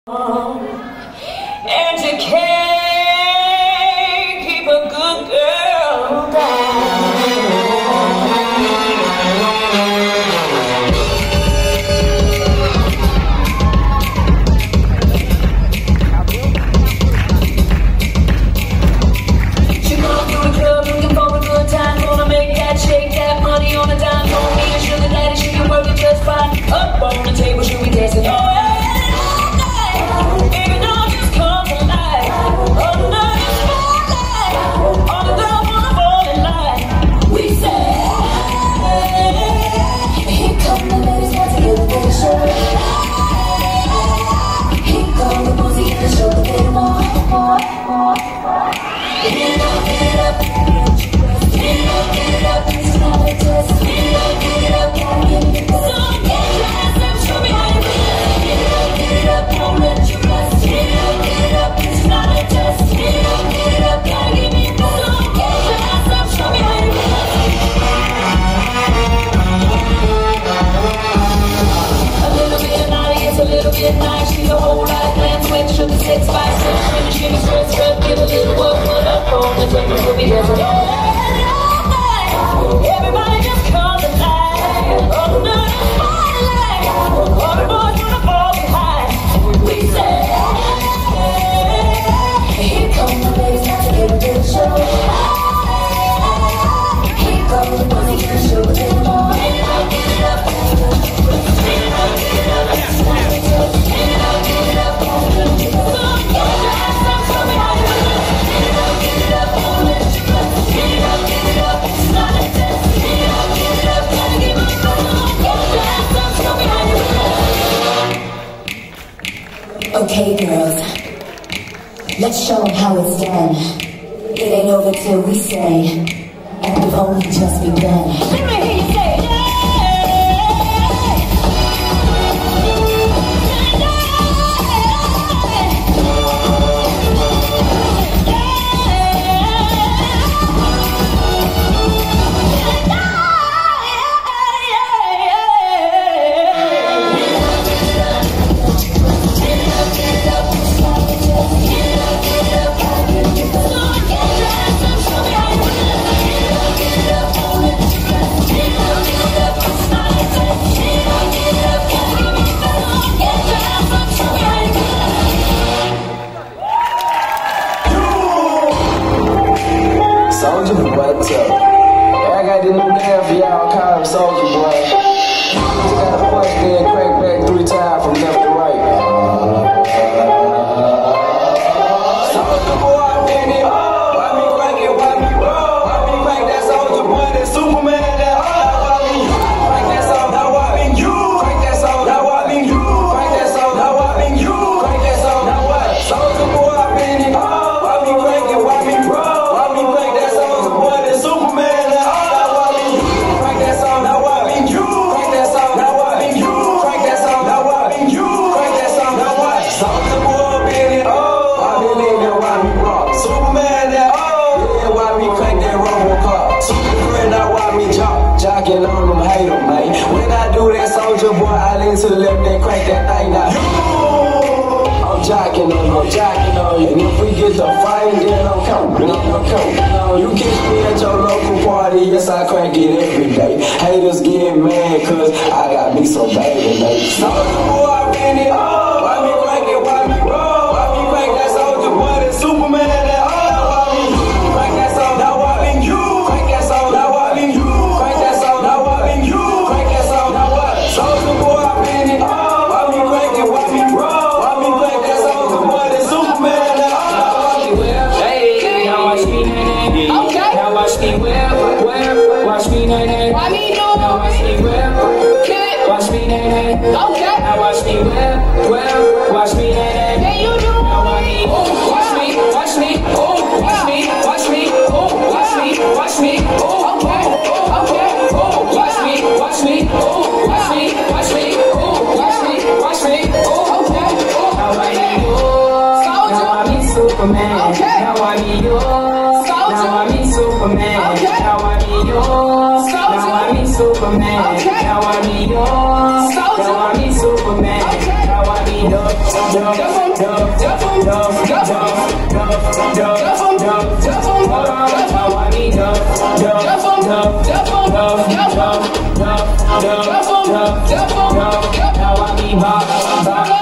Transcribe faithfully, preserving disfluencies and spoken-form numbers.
And you can't keep a good girl down. She going through the club looking for a good time, gonna make that shake that money on a dime. For me and sugar daddy, she can work it just fine. Up on the table, she'll be dancing all night. She's a whole lot of glam, sweat, sugar, sex, spice, shimmy, shimmy, stress, stress, give a little work, put up on the table, she'll be dancing all night. Everybody just come alive, under the spotlight, all the boys wanna fall behind. We say, here come the ladies, got to get a little show. Here come the boys, get a show, a little more. Get it up, get it up, get it up, get it up, get it up. Okay, girls, let's show them how it's done. It ain't over till we say, and we've only just begun. Let me hear you say, Soulja Boy, what's up? Hey, I got this new damn for y'all, call him Soulja Boy. Just gotta push then crank back three times from left to right. Soulja Boy, I'm in it. Why me crank it, why me roll? Why me crank that Soulja Boy, that Superman, that hard? Why me crank that song, now why me you? Crank that song, now why me you? Crank that song, now why me you? Crank that song, now what? Soulja Boy, I'm in it. Why me crank it, why me roll? Jocking on them, hate them, man. When I do that Soulja Boy, I lean to the left and crank that thing down. I'm jocking on you, I'm jocking on you. And if we get the fight, then I'm coming, I'm coming. You catch me at your local party, yes, I crank it every day. Haters get mad, cause I got me so bad today. Soulja Boy, I been it all. Why me crank it, why me roll? Why me crank that Soulja Boy, that Superman, that all? Why me crank that song, now why me you? Crank that song, now why me you? Soulja Boy, I been it all. Why me crank it, why me roll? Why me crank that Soulja Boy, that Superman, that all? Hey, now watch me, nay-nay. Okay. Now watch me, well, well, watch me, nay-nay. Why me do? Now watch me, well, watch me, nay-nay. Okay. Now watch me, well, well, watch me, nay-nay. Yeah, you do. Now watch me, watch me, watch me, oh, watch me, watch me, oh, watch me, watch me, oh, okay, okay, oh, watch me, watch me, oh, watch me, watch me, oh, watch me, watch me, oh, okay, oh, now I need yours, now I need Superman, okay, now I need yours, now I need Superman, okay, now I need yours, now I need Superman, okay, now I need yours, now I need Superman, okay, now I need me duff, duff, duff, duff, duff, duff, duff, duff, duff, duff, duff, hold on, now I me duff, duff, duff, duff, duff, duff, duff, duff, duff, duff, duff, now I me bop, bop.